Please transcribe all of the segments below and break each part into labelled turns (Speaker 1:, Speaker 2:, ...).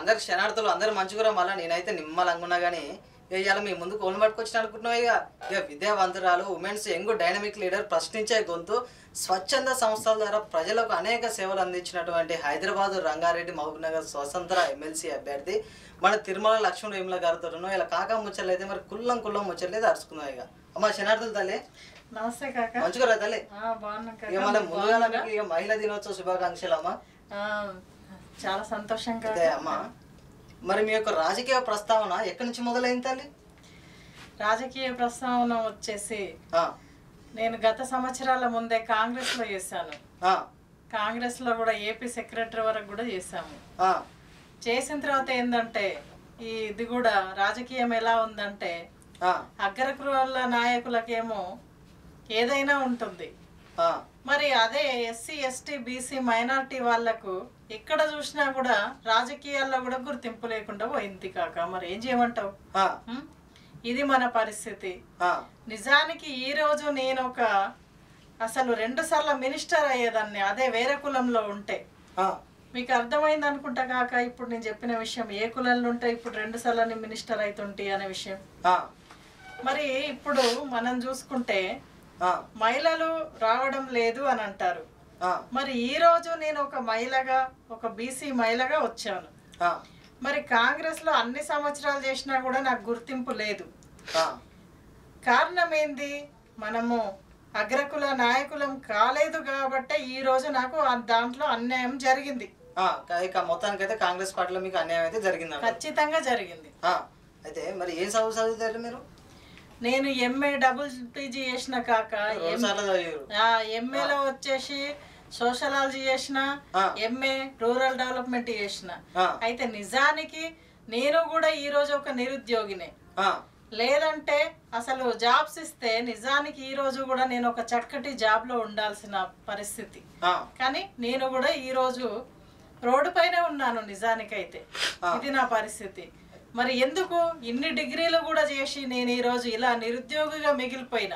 Speaker 1: అందరు శనార్థులు అందరు మంచిగురా. మళ్ళీ నేనైతే నిమ్మలంగున్నా కానీ ఇవాళ మీ ముందు కోళ్ళు పట్టుకొచ్చిన అనుకుంటున్నావు. ఇక విద్యావంతురాలు, ఉమెన్స్ యంగ్ డైనమిక్ లీడర్, ప్రశ్నించే గొంతు, స్వచ్ఛంద సంస్థల ద్వారా ప్రజలకు అనేక సేవలు అందించినటువంటి హైదరాబాద్ రంగారెడ్డి మహబూబ్నగర్ స్వతంత్ర ఎమ్మెల్సీ అభ్యర్థి మన తిరుమల లక్ష్మణ వేముల గారితో ఇలా కాకా ముచ్చట్లు అయితే మరి కుల్లం ముచ్చట్లు అయితే అరుచుకున్నాం. ఇక అమ్మ శనార్థులు తల్లి
Speaker 2: నమస్తే కాక.
Speaker 1: మంచిగా తల్లి. ఇక మన ముందుగా ఇక మహిళా దినోత్సవ శుభాకాంక్షలు అమ్మ.
Speaker 2: చాలా సంతోషంగా
Speaker 1: అమ్మా. మరి మీ యొక్క రాజకీయ ప్రస్తావన ఎక్కడి నుంచి మొదలైంది తల్లి?
Speaker 2: రాజకీయ ప్రస్తావన వచ్చేసి నేను గత సంవత్సరాల ముందే కాంగ్రెస్ లో చేశాను. కాంగ్రెస్ లో కూడా ఏపీ సెక్రటరీ వరకు కూడా చేశాము. చేసిన తర్వాత ఏంటంటే ఇది కూడా రాజకీయం ఎలా ఉందంటే అగ్రకుల నాయకులకేమో ఏదైనా ఉంటుంది, మరి అదే ఎస్సీ ఎస్టీ బీసీ మైనారిటీ వాళ్లకు ఎక్కడ చూసినా కూడా రాజకీయాల్లో కూడా గుర్తింపు లేకుండా పోయింది కాక. మరి ఏం చేయమంటావు? ఇది మన పరిస్థితి. నిజానికి ఈ రోజు నేను అసలు 2 సార్లు మినిస్టర్ అయ్యేదాన్ని అదే వేరే కులంలో ఉంటే. మీకు అర్థమైంది అనుకుంటా కాక ఇప్పుడు నేను చెప్పిన విషయం. ఏ కులంలో ఉంటే ఇప్పుడు 2 సార్లు మినిస్టర్ అవుతుంటే అనే విషయం. మరి ఇప్పుడు మనం చూసుకుంటే మహిళలు రావడం లేదు అని అంటారు. మరి ఈ రోజు నేను ఒక మహిళగా, ఒక బీసీ మహిళగా వచ్చాను. మరి కాంగ్రెస్ లో అన్ని సంవత్సరాలు చేసినా కూడా నాకు గుర్తింపు లేదు. కారణం ఏంది? మనము అగ్రకుల నాయకులం కాలేదు కాబట్టి ఈ రోజు నాకు దాంట్లో అన్యాయం జరిగింది.
Speaker 1: మొత్తానికైతే కాంగ్రెస్ పార్టీలో మీకు అన్యాయం అయితే జరిగింది.
Speaker 2: ఖచ్చితంగా జరిగింది.
Speaker 1: అయితే మరి ఏం చదువుతారు మీరు?
Speaker 2: నేను ఎంఏ డబుల్ పీజీ చేసిన కాక. ఎంఏలో వచ్చేసి సోషలాలజీ చేసిన, ఎంఏ రూరల్ డెవలప్మెంట్ చేసిన. అయితే నిజానికి నేను కూడా ఈ రోజు ఒక నిరుద్యోగినే. లేదంటే అసలు జాబ్స్ ఇస్తే నిజానికి ఈ రోజు కూడా నేను ఒక చక్కటి జాబ్ లో ఉండాల్సిన పరిస్థితి. కానీ నేను కూడా ఈ రోజు రోడ్డు పైనే ఉన్నాను నిజానికైతే. ఇది నా పరిస్థితి. మరి ఎందుకు ఇన్ని డిగ్రీలు కూడా చేసి నేను ఈ రోజు ఇలా నిరుద్యోగిగా మిగిలిపోయినా?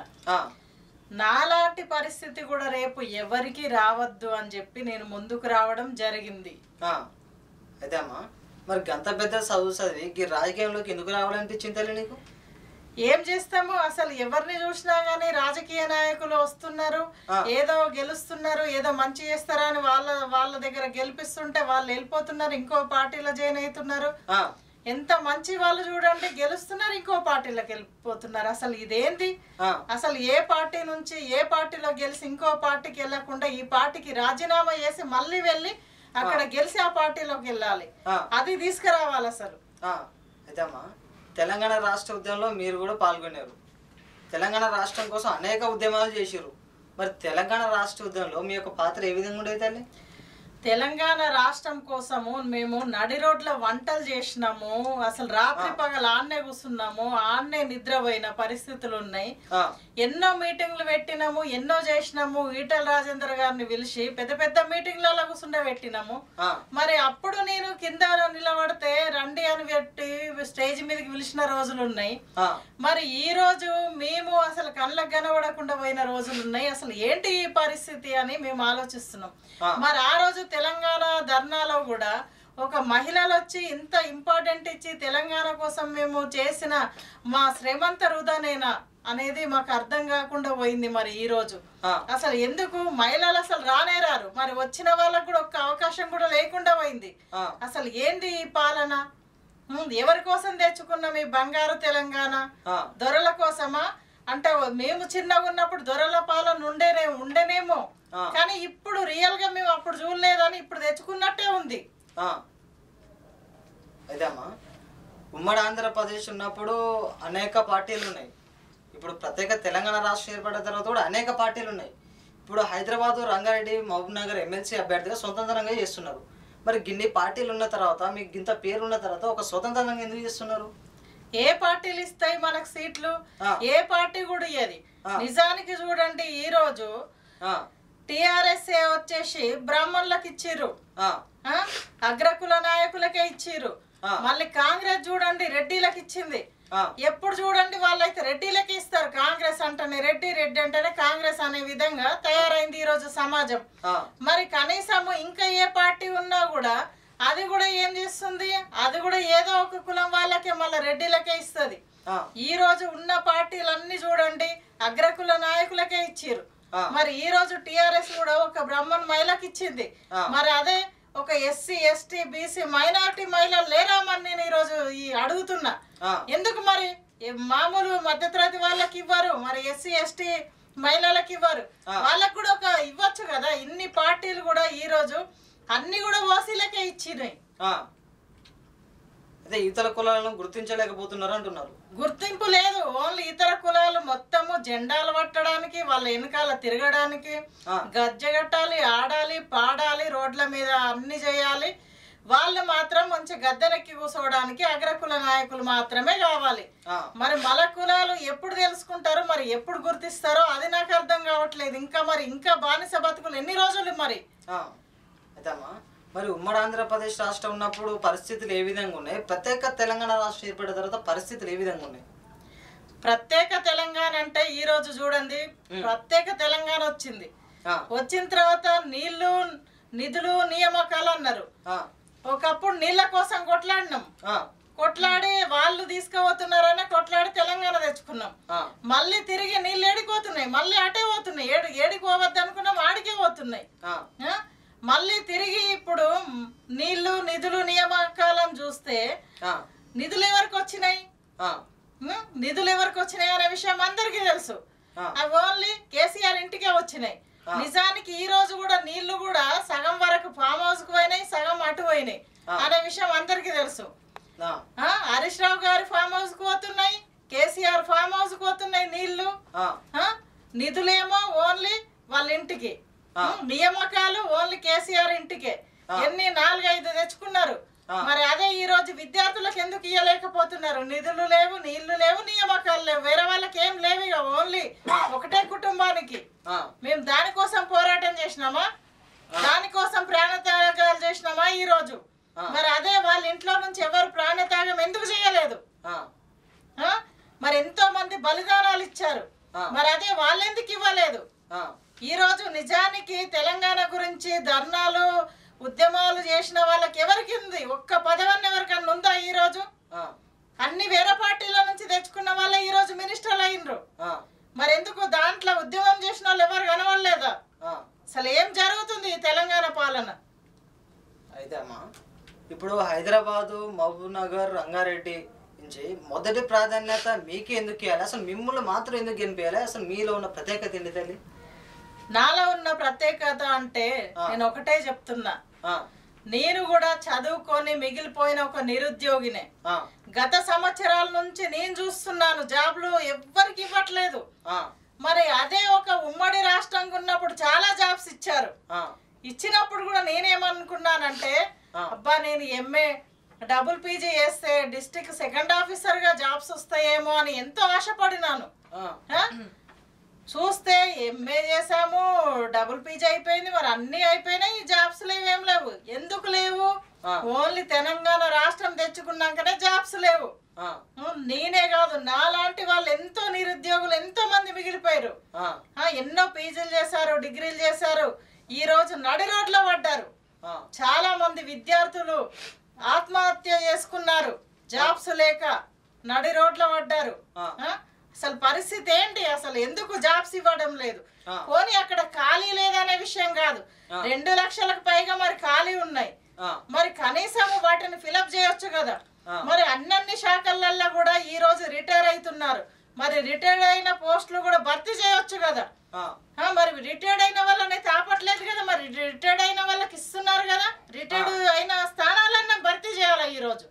Speaker 2: నాలాంటి పరిస్థితి కూడా రేపు ఎవరికి రావద్దు అని చెప్పి నేను ముందుకు రావడం జరిగింది.
Speaker 1: అయితే అమ్మా, మరి గంత పెద్ద చదివి రాజకీయంలోకి ఎందుకు రావాలనిపించింది తల్లి నీకు?
Speaker 2: ఏం చేస్తాము, అసలు ఎవరిని చూసినా గానీ రాజకీయ నాయకులు వస్తున్నారు, ఏదో గెలుస్తున్నారు, ఏదో మంచి చేస్తారా అని వాళ్ళ దగ్గర గెలిపిస్తుంటే వాళ్ళు వెళ్ళిపోతున్నారు, ఇంకో పార్టీలో జాయిన్ అవుతున్నారు. ఎంత మంచి వాళ్ళు చూడండి, గెలుస్తున్నారు, ఇంకో పార్టీలోకి వెళ్ళిపోతున్నారు. అసలు ఇదేంటి? అసలు ఏ పార్టీ నుంచి ఏ పార్టీలో గెలిచి ఇంకో పార్టీకి వెళ్ళకుండా ఈ పార్టీకి రాజీనామా చేసి మళ్ళీ వెళ్ళి అక్కడ గెలిచి ఆ పార్టీలోకి వెళ్ళాలి. అది తీసుకురావాలి అసలు.
Speaker 1: అయితేమ్మా, తెలంగాణ రాష్ట్ర ఉద్యమంలో మీరు కూడా పాల్గొన్నారు. తెలంగాణ రాష్ట్రం కోసం అనేక ఉద్యమాలు చేశారు. మరి తెలంగాణ రాష్ట్ర ఉద్యమంలో మీ యొక్క పాత్ర ఏ విధంగా ఉండేది తల్లి?
Speaker 2: తెలంగాణ రాష్ట్రం కోసము మేము నడి రోడ్ల వంటలు చేసినాము. అసలు రాత్రి పగలు ఆన్నే కూర్చున్నాము, ఆన్నే నిద్రపోయిన పరిస్థితులు ఉన్నాయి. ఎన్నో మీటింగ్లు పెట్టినాము, ఎన్నో చేసినాము. ఈటల రాజేందర్ గారిని పిలిచి పెద్ద పెద్ద మీటింగ్లలో కూర్చుండే పెట్టినాము. మరి అప్పుడు నేను కింద నిలబడితే రండి అని పెట్టి స్టేజ్ మీదకి పిలిచిన రోజులు ఉన్నాయి. మరి ఈ రోజు మేము అసలు కళ్ళకు కనబడకుండా పోయిన రోజులు ఉన్నాయి. అసలు ఏంటి ఈ పరిస్థితి అని మేము ఆలోచిస్తున్నాం. మరి ఆ రోజు తెలంగాణ ధర్నాలో కూడా ఒక మహిళలు వచ్చి ఇంత ఇంపార్టెంట్ ఇచ్చి తెలంగాణ కోసం మేము చేసిన మా శ్రమంత వృధానేనా అనేది మాకు అర్థం కాకుండా పోయింది. మరి ఈ రోజు అసలు ఎందుకు మహిళలు అసలు రానే రారు, మరి వచ్చిన వాళ్ళకు కూడా ఒక్క అవకాశం కూడా లేకుండా పోయింది. అసలు ఏంది ఈ పాలన? ఎవరి కోసం తెచ్చుకున్నాం ఈ బంగారు తెలంగాణ? దొరల కోసమా? అంటే మేము చిన్నగా ఉన్నప్పుడు దొరల పాలన ఉండేనేమో, కానీ ఇప్పుడు రియల్ గా మేము అప్పుడు చూడలేదని ఇప్పుడు తెచ్చుకున్నట్టే ఉంది.
Speaker 1: అయితే అమ్మా, ఉమ్మడి ఆంధ్రప్రదేశ్ ఉన్నప్పుడు అనేక పార్టీలు ఉన్నాయి. ఇప్పుడు ప్రత్యేక తెలంగాణ రాష్ట్రం ఏర్పడిన తర్వాత కూడా అనేక పార్టీలు ఉన్నాయి. ఇప్పుడు హైదరాబాద్ రంగారెడ్డి మహబూబ్నగర్ ఎమ్మెల్సీ అభ్యర్థిగా స్వతంత్రంగా చేస్తున్నారు. మరి గిన్ని పార్టీలు ఉన్న తర్వాత, మీకు ఇంత పేరున్న తర్వాత ఒక స్వతంత్రంగా ఎందుకు చేస్తున్నారు?
Speaker 2: ఏ పార్టీలు ఇస్తాయి మనకు సీట్లు? ఏ పార్టీ కూడా ఇయ్యది. నిజానికి చూడండి, ఈ రోజు టిఆర్ఎస్ వచ్చేసి బ్రాహ్మణులకు ఇచ్చిర్రు, అగ్రకుల నాయకులకే ఇచ్చిర్రు. మళ్ళీ కాంగ్రెస్ చూడండి రెడ్డిలకు ఇచ్చింది. ఎప్పుడు చూడండి వాళ్ళైతే రెడ్డిలకి ఇస్తారు. కాంగ్రెస్ అంటేనే రెడ్డి, రెడ్డి అంటేనే కాంగ్రెస్ అనే విధంగా తయారైంది ఈ రోజు సమాజం. మరి కనీసము ఇంకా ఏ పార్టీ ఉన్నా కూడా అది కూడా ఏం చేస్తుంది, అది కూడా ఏదో ఒక కులం వాళ్ళకే మళ్ళీ రెడ్డిలకే ఇస్తుంది. ఈ రోజు ఉన్న పార్టీలన్నీ చూడండి అగ్రకుల నాయకులకే ఇచ్చారు. మరి ఈ రోజు టిఆర్ఎస్ కూడా ఒక బ్రాహ్మణ్ మహిళకి ఇచ్చింది. మరి అదే ఒక ఎస్సీ ఎస్టీ బీసీ మైనారిటీ మహిళలు లేరామని నేను ఈరోజు అడుగుతున్నా. ఎందుకు మరి మామూలు మధ్యతరగతి వాళ్ళకి ఇవ్వరు, మరి ఎస్సీ ఎస్టీ మహిళలకు ఇవ్వరు, వాళ్ళకు కూడా ఒక ఇవ్వచ్చు కదా. ఇన్ని పార్టీలు కూడా ఈ రోజు అన్ని కూడా ఓసీలకే ఇచ్చినాయి.
Speaker 1: అదే ఇతర కులాలను గుర్తించలేకపోతున్నారు అంటున్నారు.
Speaker 2: గుర్తింపు లేదు, ఓన్లీ ఇతర కులాలు మొత్తము జెండాలు పట్టడానికి వాళ్ళ వెనకాల తిరగడానికి గజ్జగట్టాలి, ఆడాలి, పాడాలి, రోడ్ల మీద అన్ని చేయాలి. వాళ్ళు మాత్రం మంచి గద్దెనెక్కి కూర్చోవడానికి అగ్రకుల నాయకులు మాత్రమే కావాలి. మరి మల కులాలు ఎప్పుడు తెలుసుకుంటారో, మరి ఎప్పుడు గుర్తిస్తారో అది నాకు అర్థం కావట్లేదు. ఇంకా బానిస బతుకులు ఎన్ని రోజులు మరి.
Speaker 1: మరి ఉమ్మడి ఆంధ్రప్రదేశ్ రాష్ట్రం ఉన్నప్పుడు పరిస్థితులు ఏ విధంగా ఉన్నాయి, ప్రత్యేక తెలంగాణ రాష్ట్రం ఏర్పడిన తర్వాత పరిస్థితులు ఏ విధంగా ఉన్నాయి?
Speaker 2: ప్రత్యేక తెలంగాణ అంటే ఈ రోజు చూడండి, ప్రత్యేక తెలంగాణ వచ్చింది. వచ్చిన తర్వాత నీళ్లు నిధులు నియామకాలు అన్నారు. ఒకప్పుడు నీళ్ల కోసం కొట్లాడినాం, కొట్లాడి వాళ్ళు తీసుకుపోతున్నారని కొట్లాడి తెలంగాణ తెచ్చుకున్నాం. మళ్ళీ తిరిగి నీళ్ళు ఏడిపోతున్నాయి, మళ్ళీ అటే పోతున్నాయి. ఏడికి పోవద్దు అనుకున్నాం, ఆడికే పోతున్నాయి. మళ్ళీ తిరిగి ఇప్పుడు నీళ్లు నిధులు నియామకాలను చూస్తే నిధులు ఎవరికి వచ్చినాయి, నిధులు ఎవరికి వచ్చినాయి అనే విషయం అందరికీ తెలుసు. అవి ఓన్లీ కేసీఆర్ ఇంటికే వచ్చినాయి. నిజానికి ఈ రోజు కూడా నీళ్లు కూడా సగం వరకు ఫామ్ హౌస్ కు పోయినాయి, సగం అటు పోయినాయి అనే విషయం అందరికీ తెలుసు. హరీష్ రావు గారి ఫామ్ హౌస్ కు పోతున్నాయి, కేసీఆర్ ఫామ్ హౌస్ కు పోతున్నాయి నీళ్లు. నిధులేమో ఓన్లీ వాళ్ళ ఇంటికి, నియామకాలు ఓన్లీ కేసీఆర్ ఇంటికే. ఎన్ని 4-5 తెచ్చుకున్నారు. మరి అదే ఈ రోజు విద్యార్థులకు ఎందుకు ఇవ్వలేకపోతున్నారు? నిధులు లేవు, నీళ్లు లేవు, నియామకాలు లేవు, వేరే వాళ్ళకి ఏం లేవు. ఇక ఓన్లీ ఒకటే కుటుంబానికి. మేము దానికోసం పోరాటం చేసినామా, దానికోసం ప్రాణత్యాగాలు చేసినామా ఈ రోజు? మరి అదే వాళ్ళ ఇంట్లో నుంచి ఎవరు ప్రాణత్యాగం ఎందుకు చేయలేదు? మరి ఎంతో మంది బలిదానాలు ఇచ్చారు, మరి అదే వాళ్ళు ఎందుకు ఇవ్వలేదు? ఈ రోజు నిజానికి తెలంగాణ గురించి ధర్నాలు ఉద్యమాలు చేసిన వాళ్ళకి ఎవరికి ఉంది? ఒక్క పదవన్న ఎవరికన్నా ఉందా? ఈ రోజు అన్ని వేరే పార్టీల నుంచి తెచ్చుకున్న వాళ్ళే ఈ రోజు మినిస్టర్లు అయినరు. మరి ఎందుకు దాంట్లో ఉద్యమం చేసిన వాళ్ళు ఎవరు కనవడలేదా? అసలు ఏం జరుగుతుంది ఈ తెలంగాణ పాలన?
Speaker 1: అయితే అమ్మా, ఇప్పుడు హైదరాబాదు, మహబూబ్ నగర్, రంగారెడ్డి నుంచి మొదటి ప్రాధాన్యత మీకు ఎందుకు ఇవ్వాలి? అసలు మిమ్మల్ని మాత్రం ఎందుకు గెలిపించాలి? అసలు మీలో ఉన్న ప్రత్యేకత ఏంటి తల్లి?
Speaker 2: నాలో ఉన్న ప్రత్యేకత అంటే నేను ఒకటే చెప్తున్నా, నేను కూడా చదువుకొని మిగిలిపోయిన ఒక నిరుద్యోగినే. గత సంవత్సరాల నుంచి నేను చూస్తున్నాను జాబ్లు ఎవ్వరికి ఇవ్వట్లేదు. మరి అదే ఒక ఉమ్మడి రాష్ట్రంగా ఉన్నప్పుడు చాలా జాబ్స్ ఇచ్చారు. ఇచ్చినప్పుడు కూడా నేనేమనుకున్నానంటే, అబ్బా నేను ఎంఏ డబుల్ పీజీ చేస్తే డిస్ట్రిక్ట్ సెకండ్ ఆఫీసర్ గా జాబ్స్ వస్తాయేమో అని ఎంతో ఆశపడినాను. చూస్తే ఎంఏ చేసాము, డబుల్ పీజీ అయిపోయింది, మరి అన్ని అయిపోయినాయి, జాబ్స్ లేవేం లేవు. ఎందుకు లేవు? ఓన్లీ తెలంగాణ రాష్ట్రం తెచ్చుకున్నాకనే జాబ్స్ లేవు. నేనే కాదు, నాలాంటి వాళ్ళు ఎంతో నిరుద్యోగులు ఎంతో మంది మిగిలిపోయారు. ఎన్నో పీజీలు చేశారు, డిగ్రీలు చేశారు, ఈ రోజు నడి రోడ్లో పడ్డారు. చాలా మంది విద్యార్థులు ఆత్మహత్య చేసుకున్నారు, జాబ్స్ లేక నడి రోడ్లో పడ్డారు. అసలు పరిస్థితి ఏంటి? అసలు ఎందుకు జాబ్స్ ఇవ్వడం లేదు? పోనీ అక్కడ ఖాళీ లేదనే విషయం కాదు, 2 లక్షలకు పైగా మరి ఖాళీ ఉన్నాయి. మరి కనీసం వాటిని ఫిలప్ చేయొచ్చు కదా. మరి అన్ని శాఖలలో కూడా ఈ రోజు రిటైర్ అవుతున్నారు, మరి రిటైర్డ్ అయిన పోస్టులు కూడా భర్తీ చేయొచ్చు కదా. మరి రిటైర్డ్ అయిన వాళ్ళని తాపట్లేదు కదా, మరి రిటైర్డ్ అయిన వాళ్ళకి ఇస్తున్నారు కదా. రిటైర్డ్ అయిన స్థానాలన్నా భర్తీ చేయాలి ఈ రోజు.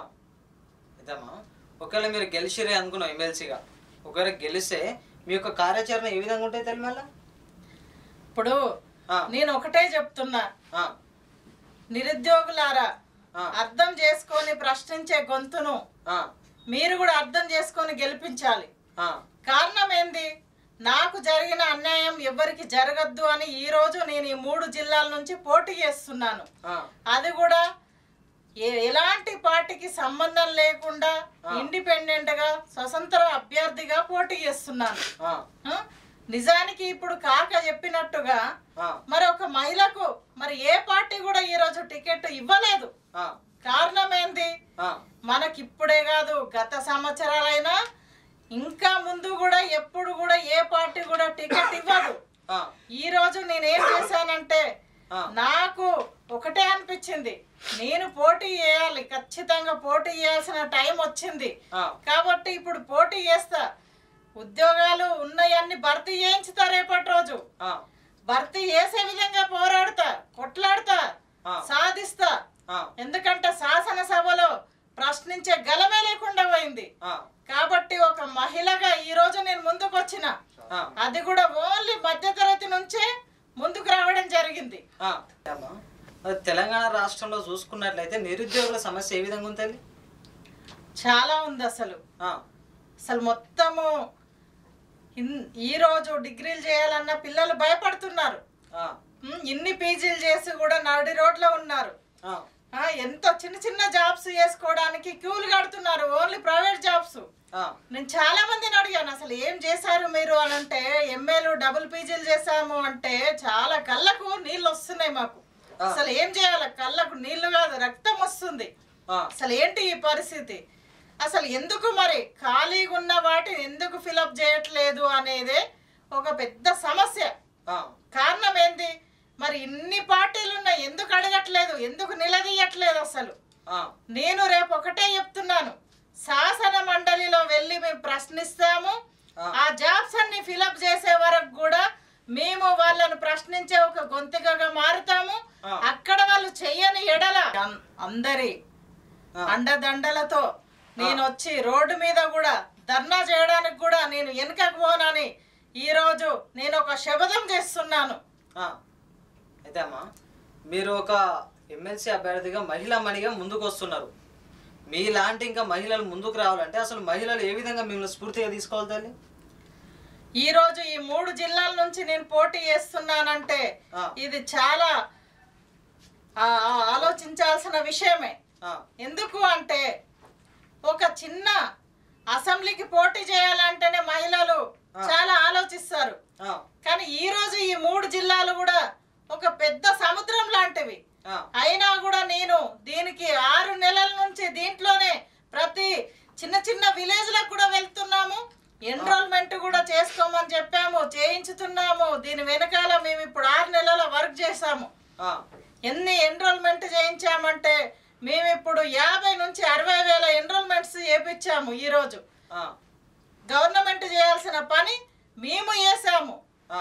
Speaker 1: ఒకవేళ మీరు గెలిచిరే అనుకున్నాం ఎమ్మెల్సీగా, ఒకవేళ గెలిస్తే మీ యొక్క కార్యాచరణ ఏ విధంగా ఉంటాయి తెలమాల?
Speaker 2: ఇప్పుడు నేను ఒకటే చెప్తున్నా, నిరుద్యోగులారా అర్థం చేసుకొని ప్రశ్నించే గొంతును మీరు కూడా అర్థం చేసుకొని గెలిపించాలి. కారణం ఏంది? నాకు జరిగిన అన్యాయం ఎవరికి జరగద్దు అని ఈ రోజు నేను ఈ 3 జిల్లాల నుంచి పోటీ చేస్తున్నాను. అది కూడా ఎలాంటి పార్టీకి సంబంధం లేకుండా ఇండిపెండెంట్ గా స్వతంత్ర అభ్యర్థిగా పోటీ చేస్తున్నాను. నిజానికి ఇప్పుడు కాక చెప్పినట్టుగా మరి ఒక మహిళకు మరి ఏ పార్టీ కూడా ఈ రోజు టికెట్ ఇవ్వలేదు. కారణం ఏంది? మనకిప్పుడే కాదు, గత సంవత్సరాలైనా ఇంకా ముందు కూడా ఎప్పుడు కూడా ఏ పార్టీ కూడా టికెట్ ఇవ్వదు. ఈ రోజు నేనేం చేశానంటే నాకు ఒకటే అనిపించింది, నేను పోటీ చేయాలి, ఖచ్చితంగా పోటీ చేయాల్సిన టైం వచ్చింది కాబట్టి ఇప్పుడు పోటీ చేస్తా. ఉద్యోగాలు ఉన్నాయన్ని భర్తీ చేయించుతా, రేపటి రోజు భర్తీ చేసే విధంగా పోరాడతా, కొట్లాడతా, సాధిస్తా. ఎందుకంటే శాసనసభలో ప్రశ్నించే గలమే లేకుండా పోయింది కాబట్టి ఒక మహిళగా ఈ రోజు నేను ముందుకు వచ్చిన, అది కూడా ఓన్లీ మధ్యతరగతి నుంచే ముందుకు రావడం జరిగింది.
Speaker 1: తెలంగాణ రాష్ట్రంలో చూసుకున్నట్లయితే నిరుద్యోగుల సమస్య ఏ విధంగా ఉంది?
Speaker 2: చాలా ఉంది. అసలు మొత్తము ఈ రోజు డిగ్రీలు చేయాలన్న పిల్లలు భయపడుతున్నారు. ఇన్ని పీజీలు చేసి కూడా నడి రోడ్లో ఉన్నారు. ఎంతో చిన్న చిన్న జాబ్స్ చేసుకోవడానికి క్యూలు కడుతున్నారు, ఓన్లీ ప్రైవేట్ జాబ్స్. నేను చాలా మందిని అడిగాను, అసలు ఏం చేశారు మీరు అని అంటే, ఎంఏలు డబుల్ పీజీలు చేసాము అంటే చాలా కళ్ళకు నీళ్ళు వస్తున్నాయి మాకు. అసలు ఏం చేయాలి? కళ్ళకు నీళ్లు కాదు, రక్తం వస్తుంది. అసలు ఏంటి ఈ పరిస్థితి? అసలు ఎందుకు మరి ఖాళీగా ఉన్న వాటిని ఎందుకు ఫిలప్ చేయట్లేదు అనేదే ఒక పెద్ద సమస్య. కారణం ఏంది? మరి ఇన్ని పార్టీలు ఉన్నాయి, ఎందుకు అడగట్లేదు, ఎందుకు నిలదీయట్లేదు? అసలు నేను రేపు ఒకటే చెప్తున్నాను, శాసన మండలిలో వెళ్ళి మేము ప్రశ్నిస్తాము. ఆ జాబ్స్ అన్ని ఫిలప్ చేసే వరకు కూడా మేము వాళ్ళను ప్రశ్నించే ఒక గొంతుకగా మారుతాము. అక్కడ వాళ్ళు చెయ్యని ఎడల అందరి అండదండలతో నేను వచ్చి రోడ్డు మీద కూడా ధర్నా చేయడానికి కూడా నేను వెనుకకు పోనని ఈ రోజు నేను ఒక శపథం చేస్తున్నాను.
Speaker 1: అయితే అమ్మా, మీరు ఒక ఎమ్మెల్సీ అభ్యర్థిగా మహిళా మణిగా ముందుకు వస్తున్నారు. మీలాంటి ఇంకా మహిళలు ముందుకు రావాలంటే అసలు మహిళలు ఏ విధంగా మిమ్మల్ని స్ఫూర్తిగా తీసుకోవాలి తల్లి?
Speaker 2: ఈ రోజు ఈ 3 జిల్లాల నుంచి నేను పోటీ చేస్తున్నానంటే ఇది చాలా ఆలోచించాల్సిన విషయమే. ఎందుకు అంటే ఒక చిన్న అసెంబ్లీకి పోటీ చేయాలంటేనే మహిళలు చాలా ఆలోచిస్తారు. కానీ ఈ రోజు ఈ 3 జిల్లాలు కూడా ఒక పెద్ద సముద్రం లాంటివి. అయినా కూడా నేను దీనికి 6 నెలల నుంచి దీంట్లోనే ప్రతి చిన్న చిన్న విలేజ్లకు కూడా వెళ్తున్నాము. ఎన్రోల్మెంట్ కూడా చేసుకోమని చెప్పాము, చేయించుతున్నాము. దీని వెనకాల మేము ఇప్పుడు 6 నెలల వర్క్ చేసాము. ఎన్ని ఎన్రోల్మెంట్ చేయించామంటే మేము ఇప్పుడు 50 నుంచి 60,000 ఎన్రోల్మెంట్స్ చేయించాము. ఈ రోజు గవర్నమెంట్ చేయాల్సిన పని మేము చేసాము.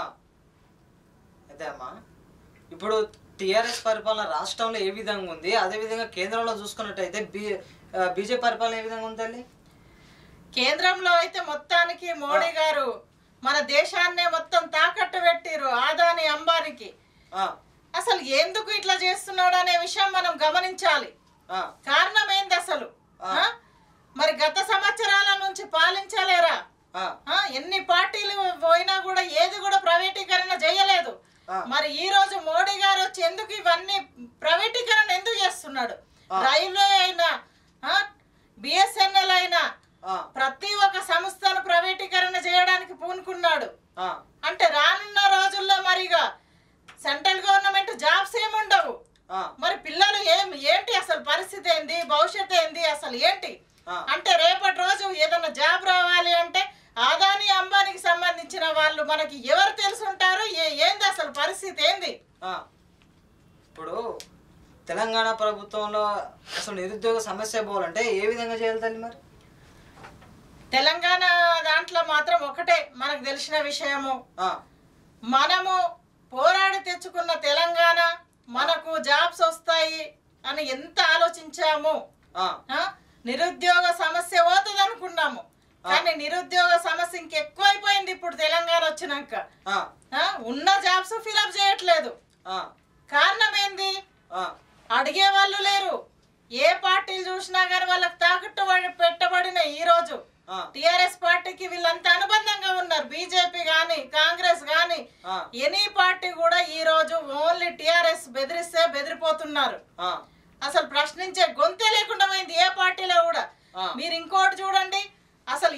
Speaker 1: అయితే అమ్మా, ఇప్పుడు టిఆర్ఎస్ పరిపాలన రాష్ట్రంలో ఏ విధంగా ఉంది, అదే విధంగా కేంద్రంలో చూసుకున్నట్టయితే బీజేపీ పరిపాలన ఏ విధంగా ఉంది?
Speaker 2: కేంద్రంలో అయితే మొత్తానికి మోడీ గారు మన దేశాన్నే మొత్తం తాకట్టు పెట్టిరు ఆదాని అంబానికి. అసలు ఎందుకు ఇట్లా చేస్తున్నాడు అనే విషయం మనం గమనించాలి. కారణం ఏంది అసలు? మరి గత సంవత్సరాల నుంచి పాలించలేరా? ఎన్ని పార్టీలు పోయినా కూడా ఏది కూడా ప్రైవేటీకరణ చేయలేదు. మరి ఈ రోజు మోడీ గారు వచ్చి ఎందుకు ఇవన్నీ ప్రైవేటీకరణ ఎందుకు చేస్తున్నాడు? రైల్వే అయినా బిఎస్ఎన్ఎల్ అయినా ప్రతి ఒక్క సంస్థను ప్రైవేటీకరణ చేయడానికి పూనుకున్నాడు. అంటే రానున్న రోజుల్లో మరిగా సెంట్రల్ గవర్నమెంట్ జాబ్స్ ఏముండవు. మరి పిల్లలు ఏంటి అసలు పరిస్థితి ఏంది, భవిష్యత్తు ఏంది, అసలు ఏంటి అంటే రేపటి రోజు ఏదైనా జాబ్ రావాలి అంటే ఆదాని అంబానికి సంబంధించిన వాళ్ళు మనకి ఎవరు తెలుసుంటారు? ఏంది అసలు పరిస్థితి ఏంది?
Speaker 1: ఇప్పుడు తెలంగాణ ప్రభుత్వంలో అసలు నిరుద్యోగ సమస్య పోవాలంటే ఏ విధంగా చేయాలి తల్లి? మరి
Speaker 2: తెలంగాణ దాంట్లో మాత్రం ఒకటే మనకు తెలిసిన విషయము, మనము పోరాడి తెచ్చుకున్న తెలంగాణ మనకు జాబ్స్ వస్తాయి అని ఎంత ఆలోచించాము. నిరుద్యోగ సమస్య పోతుంది అనుకున్నాము, కానీ నిరుద్యోగ సమస్య ఇంకెక్కువైపోయింది. ఇప్పుడు తెలంగాణ వచ్చినాక ఉన్న జాబ్స్ ఫిలప్ చేయట్లేదు. కారణం ఏంది? అడిగే వాళ్ళు లేరు. ఏ పార్టీలు చూసినా కానీ వాళ్ళకి తాకట్టు పెట్టబడిన ఈ రోజు టిఆర్ఎస్ పార్టీకి వీళ్ళంతా అనుబంధంగా ఉన్నారు. బీజేపీ గాని కాంగ్రెస్ గాని ఎనీ పార్టీ కూడా ఈ రోజు ఓన్లీ టిఆర్ఎస్ బెదిరిస్తే బెదిరిపోతున్నారు. అసలు ప్రశ్నించే గొంతే లేకుండా పోయింది ఏ పార్టీలో కూడా. మీరు ఇంకోటి చూడండి, అసలు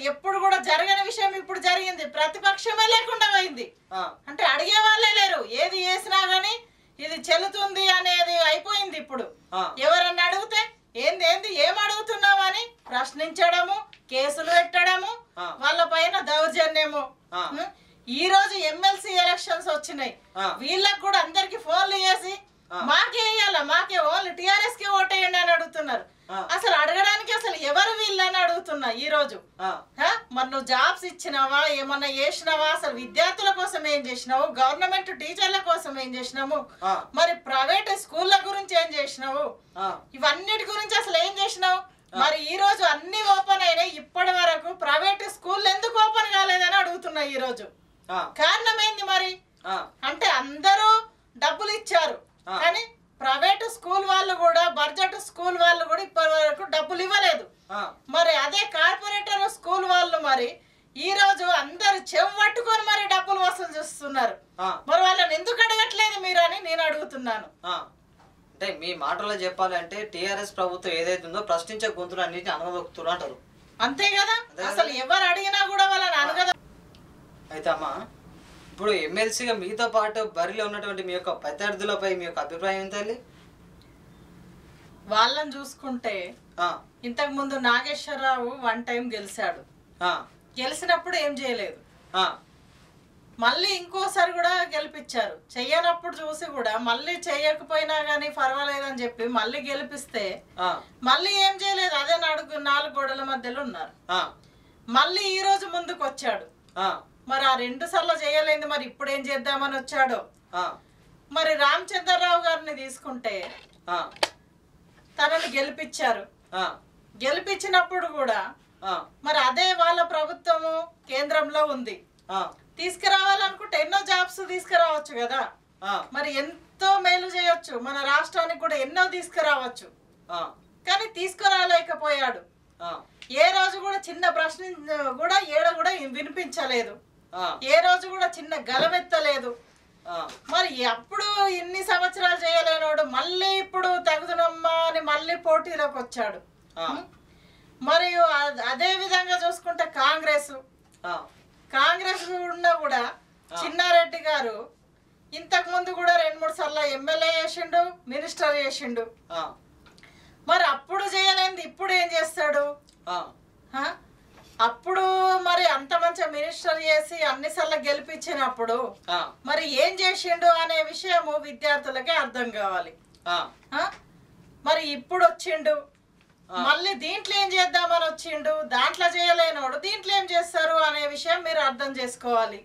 Speaker 2: ఎప్పుడు కూడా జరగని విషయం ఇప్పుడు జరిగింది. ప్రతిపక్షమే లేకుండా పోయింది. అంటే అడిగే వాళ్ళే లేరు. ఏది చేసినా గానీ ఇది చెల్లుతుంది అనేది అయిపోయింది. ఇప్పుడు ఎవరన్నా అడిగితే ఏంది ఏం అడుగుతున్నావని ప్రశ్నించడము, కేసులు పెట్టడము, వాళ్ళ పైన దౌర్జన్యము. ఈ రోజు ఎమ్మెల్సీ ఎలక్షన్స్ వచ్చినాయి. వీళ్ళకి కూడా అందరికి ఫోన్లు చేసి మాకే వేయాల, మాకే ఓన్లీ టిఆర్ఎస్ కి ఓటేయండి అని అడుగుతున్నారు. అసలు అడగడానికి అసలు ఎవరు వీళ్ళని అడుగుతున్నా. ఈ రోజు మరి నువ్వు జాబ్స్ ఇచ్చినావా, ఏమన్నా చేసినావా, అసలు విద్యార్థుల కోసం ఏం చేసినావు, గవర్నమెంట్ టీచర్ల కోసం ఏం చేసినావు, మరి ప్రైవేట్ స్కూళ్ళ గురించి ఏం చేసినావు, ఇవన్నిటి గురించి అసలు ఏం చేసినావు? మరి ఈ రోజు అన్ని ఓపెన్ అయినాయి, ఇప్పటి వరకు ప్రైవేట్ స్కూల్ ఎందుకు ఓపెన్ కాలేదని అడుగుతున్నా. ఈ రోజు కారణం ఏంది మరి అంటే అందరూ డబ్బులు ఇచ్చారు, కానీ ప్రైవేట్ స్కూల్ వాళ్ళు కూడా, బడ్జెట్ స్కూల్ వాళ్ళు కూడా ఇప్పటి వరకు డబ్బులు ఇవ్వలేదు. మరి అదే కార్పొరేటర్ స్కూల్ వాళ్ళు మరి ఈ రోజు అందరు చెవు పట్టుకొని మరి డబ్బులు వసూలు చేస్తున్నారు. మరి వాళ్ళని ఎందుకు అడగట్లేదు మీరు అని నేను అడుగుతున్నాను.
Speaker 1: అంటే మీ మాటలో చెప్పాలంటే టిఆర్ఎస్ ప్రభుత్వం ఏదైతే ఉందో ప్రశ్నించే గొంతులు అన్నింటినీ అనగదొక్కుతున్నారు అంటారు.
Speaker 2: అంతే కదా, అసలు ఎవరు అడిగినా కూడా వాళ్ళని అనగద.
Speaker 1: అయితే అమ్మా, ఇప్పుడు ఎమ్మెల్సీగా మీతో పాటు బరిలో ఉన్నటువంటి మీ యొక్క ప్రత్యర్థులపై మీ యొక్క అభిప్రాయం ఏంటి?
Speaker 2: వాళ్ళని చూసుకుంటే ఇంతకు ముందు నాగేశ్వరరావు 1 టైం గెలిచాడు. గెలిచినప్పుడు ఏం చేయలేదు, మళ్ళీ ఇంకోసారి కూడా గెలిపించారు. చెయ్యనప్పుడు చూసి కూడా మళ్ళీ చెయ్యకపోయినా గానీ పర్వాలేదని చెప్పి మళ్ళీ గెలిపిస్తే మళ్ళీ ఏం చేయలేదు, అదే 4 గోడల మధ్యలో ఉన్నారు. మళ్ళీ ఈ రోజు ముందుకు వచ్చాడు. మరి ఆ 2 సార్లు చేయలేదు, మరి ఇప్పుడు ఏం చేద్దామని వచ్చాడో. మరి రామచంద్రరావు గారిని తీసుకుంటే తనని గెలిపించారు. గెలిపించినప్పుడు కూడా మరి అదే వాళ్ళ ప్రభుత్వము కేంద్రంలో ఉంది. తీసుకురావాలనుకుంటే ఎన్నో జాబ్స్ తీసుకురావచ్చు కదా, మరి ఎంతో మేలు చేయొచ్చు, మన రాష్ట్రానికి కూడా ఎన్నో తీసుకురావచ్చు. కానీ తీసుకురాలేకపోయాడు. ఏ రోజు కూడా చిన్న ప్రశ్న కూడా కూడా వినిపించలేదు, ఏ రోజు కూడా చిన్న గలమెత్తలేదు. మరి అప్పుడు ఇన్ని సంవత్సరాలు చేయలేనోడు మళ్ళీ ఇప్పుడు తగుదనమ్మా అని మళ్ళీ పోటీలోకి వచ్చాడు. మరియు అదే విధంగా చూసుకుంటే కాంగ్రెస్ ఉన్నా కూడా చిన్నారెడ్డి గారు ఇంతకు ముందు కూడా 2-3 సార్లు ఎమ్మెల్యే చేసిండు, మినిస్టర్ చేసిండు. మరి అప్పుడు చేయలేంది ఇప్పుడు ఏం చేస్తాడు? అప్పుడు మరి అంత మంచి మినిస్టర్ చేసి అన్నిసార్లు గెలిపించినప్పుడు మరి ఏం చేసిండు అనే విషయము విద్యార్థులకే అర్థం కావాలి. మరి ఇప్పుడు వచ్చిండు, మళ్ళీ దీంట్లో ఏం చేద్దామని వచ్చిండు, దాంట్లో చేయలేనోడు దీంట్లో ఏం చేస్తారు అనే విషయం మీరు అర్థం చేసుకోవాలి.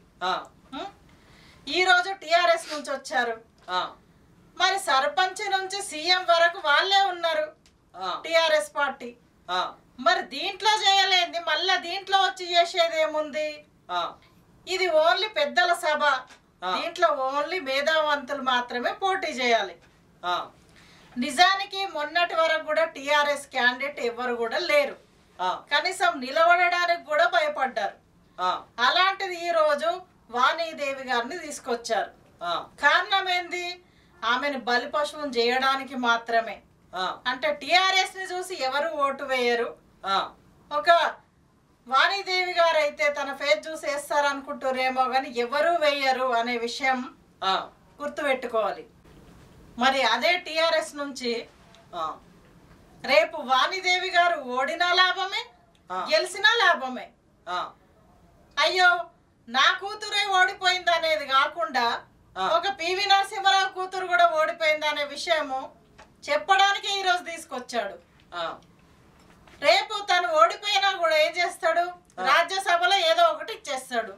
Speaker 2: ఈ రోజు టిఆర్ఎస్ నుంచి వచ్చారు, మరి సర్పంచ్ నుంచి సీఎం వరకు వాళ్ళే ఉన్నారు టిఆర్ఎస్ పార్టీ. మరి దీంట్లో చేయలేంది మళ్ళా దీంట్లో వచ్చి చేసేది ఏముంది? ఇది ఓన్లీ పెద్దల సభ, దీంట్లో ఓన్లీ మేధావంతులు మాత్రమే పోటీ చేయాలి. నిజానికి మొన్నటి వరకు కూడా టిఆర్ఎస్ క్యాండిడేట్ ఎవరు కూడా లేరు, కనీసం నిలబడడానికి కూడా భయపడ్డారు. అలాంటిది ఈ రోజు వాణీదేవి గారిని తీసుకొచ్చారు. కారణం ఏంది? ఆమెను బలిపశువుని చేయడానికి మాత్రమే. అంటే టిఆర్ఎస్ ని చూసి ఎవరు ఓటు వేయరు. ఒక వాణీదేవి గారు అయితే తన ఫేస్ చూసి వేస్తారనుకుంటారేమో కానీ ఎవరు వేయరు అనే విషయం గుర్తు పెట్టుకోవాలి. మరి అదే టిఆర్ఎస్ నుంచి రేపు వాణీదేవి గారు ఓడినా లాభమే, గెలిచినా లాభమే. అయ్యో నా కూతురే ఓడిపోయింది అనేది కాకుండా ఒక పివి నరసింహారావు కూతురు కూడా ఓడిపోయింది అనే విషయము చెప్పడానికి ఈరోజు తీసుకొచ్చాడు. రేపు తను ఓడిపోయినా కూడా ఏం చేస్తాడు? రాజ్యసభలో ఏదో ఒకటి ఇచ్చేస్తాడు.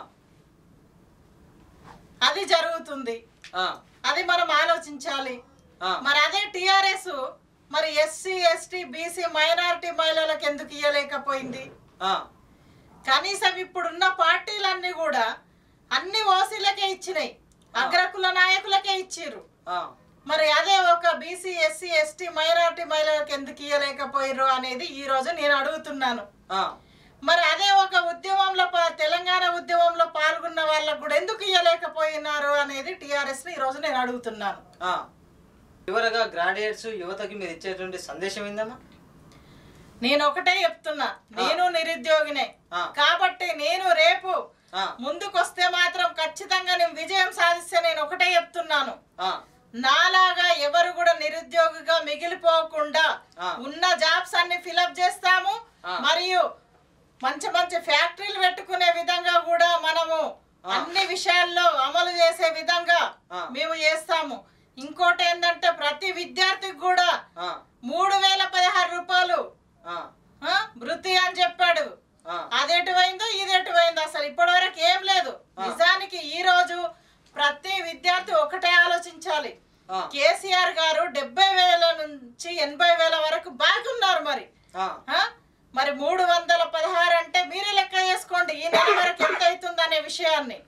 Speaker 2: అది జరుగుతుంది, అది మనం ఆలోచించాలి. మరి అదే టిఆర్ఎస్ మరి ఎస్సీ ఎస్టీ బీసీ మైనారిటీ మహిళలకు ఎందుకు ఇవ్వలేకపోయింది? కనీసం ఇప్పుడున్న పార్టీలన్నీ కూడా అన్ని ఓసీలకే ఇచ్చినాయి, అగ్రకుల నాయకులకే ఇచ్చిర్రు. మరి అదే ఒక బీసీ ఎస్సీ ఎస్టీ మైనారిటీ మహిళలకు ఎందుకు ఇవ్వలేకపోయారు అనేది ఈ రోజు నేను అడుగుతున్నాను. మరి అదే ఒక ఉద్యమంలో తెలంగాణ ఉద్యమంలో పాల్గొన్న వాళ్ళకు కూడా ఎందుకు ఇవ్వలేకపోయినారు అనేది టిఆర్ఎస్ ని ఈ రోజు నేను అడుగుతున్నాను.
Speaker 1: చివరగా గ్రాడ్యుయేట్స్ యువతకి మీరు ఇచ్చేటువంటి సందేశం ఏందమ్మా?
Speaker 2: నేను ఒకటే చెప్తున్నా, నేను నిరుద్యోగినే కాబట్టి నేను రేపు ముందుకొస్తే మాత్రం ఖచ్చితంగా నేను విజయం సాధిస్తే నేను ఒకటే చెప్తున్నాను, నాలాగా ఎవరు కూడా నిరుద్యోగిగా మిగిలిపోకుండా ఉన్న జాబ్స్ అన్ని ఫిలప్ చేస్తాము. మరియు మంచి మంచి ఫ్యాక్టరీలు పెట్టుకునే విధంగా కూడా మనము అన్ని విషయాల్లో అమలు చేసే విధంగా మేము చేస్తాము. ఇంకోటి ఏంటంటే ప్రతి విద్యార్థికి కూడా 3016 రూపాయలు వృత్తి అని చెప్పాడు. అదెటువైందో ఇదెటువైందో అసలు ఇప్పటి వరకు ఏం లేదు. నిజానికి ఈ రోజు ప్రతి విద్యార్థి ఒకటే ఆలోచించాలి, కేసీఆర్ గారు 70,000 నుంచి 80,000 వరకు బాగున్నారు. మరి 316 అంటే మీరే లెక్క చేసుకోండి ఈ నెల వరకు ఎంత అవుతుంది అనే విషయాన్ని.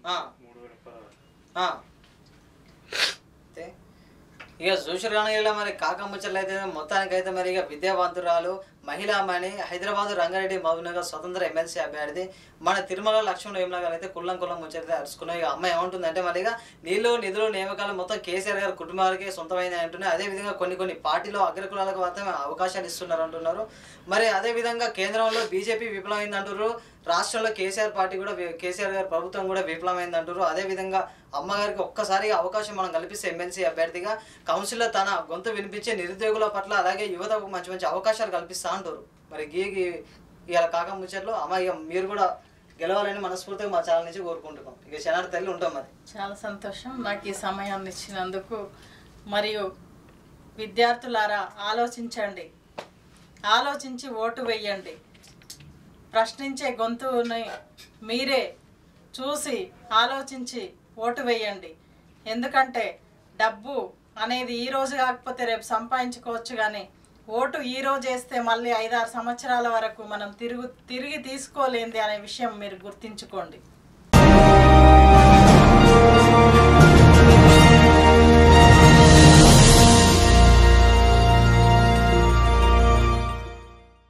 Speaker 1: ఇక చూసిరానిలా మరి కాకముచ్చలు అయితే మొత్తానికైతే మరి ఇక విద్యావంతురాలు మహిళామణి హైదరాబాద్ రంగారెడ్డి మహబూబ్నగర్ స్వతంత్ర ఎమ్మెల్సీ అభ్యర్థి మన తిరుమల లక్ష్మణ వేములగారు అయితే కుల్లం ముచ్చట అరుచుకున్నాయి. ఇక అమ్మాయి ఏమంటుందంటే మరి ఇక నీళ్లు నిధులు నియామకాలు మొత్తం కేసీఆర్ గారు కుటుంబాలకి సొంతమైనవి అంటున్నాయి. అదేవిధంగా కొన్ని పార్టీలో అగ్రకులాలకు మాత్రమే అవకాశాలు ఇస్తున్నారు అంటున్నారు. మరి అదేవిధంగా కేంద్రంలో బీజేపీ విఫలమైంది అంటున్నారు, రాష్ట్రంలో కేసీఆర్ పార్టీ కూడా కేసీఆర్ గారి ప్రభుత్వం కూడా విఫలమైంది అంటారు. అదేవిధంగా అమ్మగారికి ఒక్కసారిగా అవకాశం మనం కల్పిస్తే ఎమ్మెల్సీ అభ్యర్థిగా కౌన్సిల్లో తన గొంతు వినిపించే నిరుద్యోగుల పట్ల అలాగే యువతకు మంచి అవకాశాలు కల్పిస్తా అంటారు. మరి ఇవాళ కాక ముచ్చట్లో అమ్మ ఇక మీరు కూడా గెలవాలని మనస్ఫూర్తిగా మా ఛానల్ నుంచి కోరుకుంటున్నాం. ఇక శనార్థ తల్లి ఉంటాం. మరి
Speaker 2: చాలా సంతోషం నాకు ఈ సమయాన్ని ఇచ్చినందుకు. మరియు విద్యార్థులారా ఆలోచించండి, ఆలోచించి ఓటు వేయండి. ప్రశ్నించే గొంతుని మీరే చూసి ఆలోచించి ఓటు వేయండి. ఎందుకంటే డబ్బు అనేది ఈరోజు కాకపోతే రేపు సంపాదించుకోవచ్చు, కానీ ఓటు ఈరోజు వేస్తే మళ్ళీ 5-6 సంవత్సరాల వరకు మనం తిరిగి తీసుకోలేంది అనే విషయం మీరు గుర్తించుకోండి.